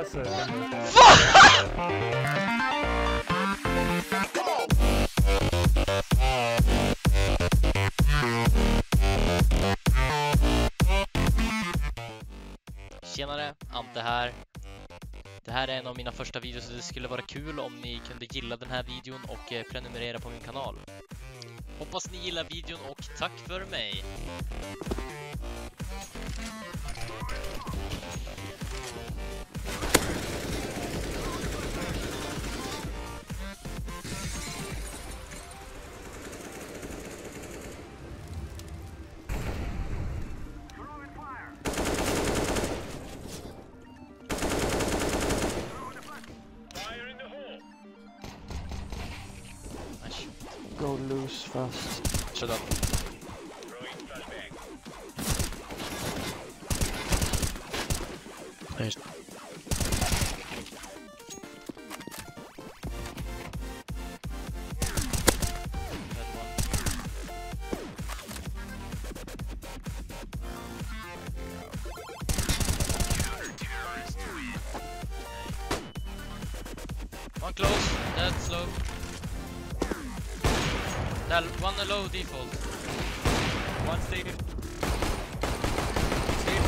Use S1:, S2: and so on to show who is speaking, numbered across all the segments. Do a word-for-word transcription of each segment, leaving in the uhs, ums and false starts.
S1: Alltså,
S2: Tjenare, Ante här. Det här är en av mina första videos och det skulle vara kul om ni kunde gilla den här videon och prenumerera på min kanal. Hoppas ni gillar videon och tack för mig!
S3: Go loose fast.
S2: Shut up.
S3: Nice.
S2: One close, that's low. That one low default. One stayed. Stayed.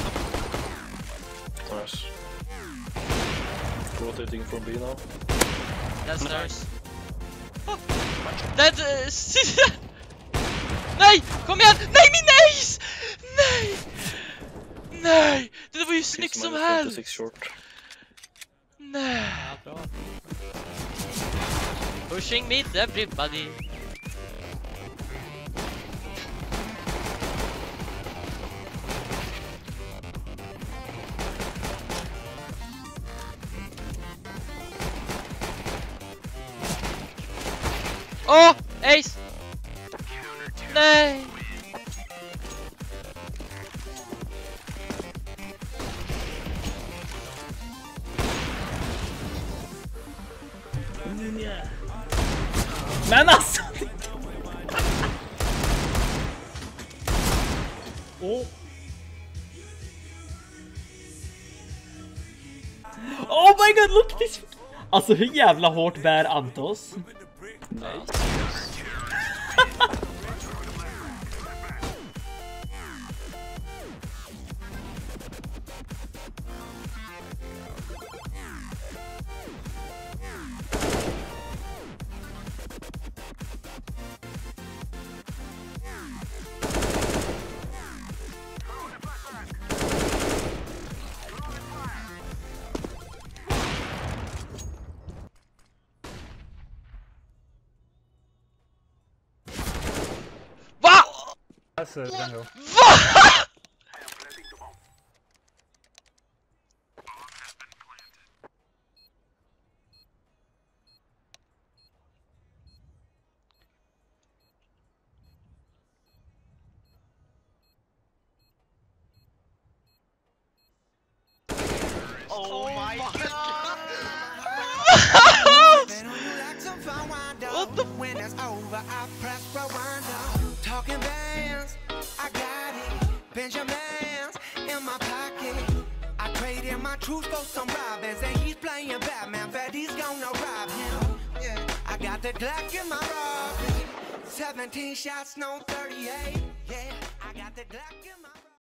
S3: Nice. Rotating from B now.
S2: That's nice. Oh. That uh, nej! Kom igen! Nej, min ace! Nej! Nej! Det var ju snyggt som helst!
S3: Short.
S2: Nej. Ja, bra. Pushing mid everybody. Åh! Oh, ace! Nej!
S1: men alltså! oh. Oh my god, look this! Alltså hur jävla hårt bär Antos?
S3: Nej.
S1: Alltså, den då.
S2: Oh my god! What the
S4: when it's over, I press rewind. Talking bands, I got it. Benjamins in my pocket. I traded my truth for some robins, and he's playing Batman. Freddy's gonna rob him. Yeah. I got the Glock in my robbery. seventeen shots, no thirty-eight.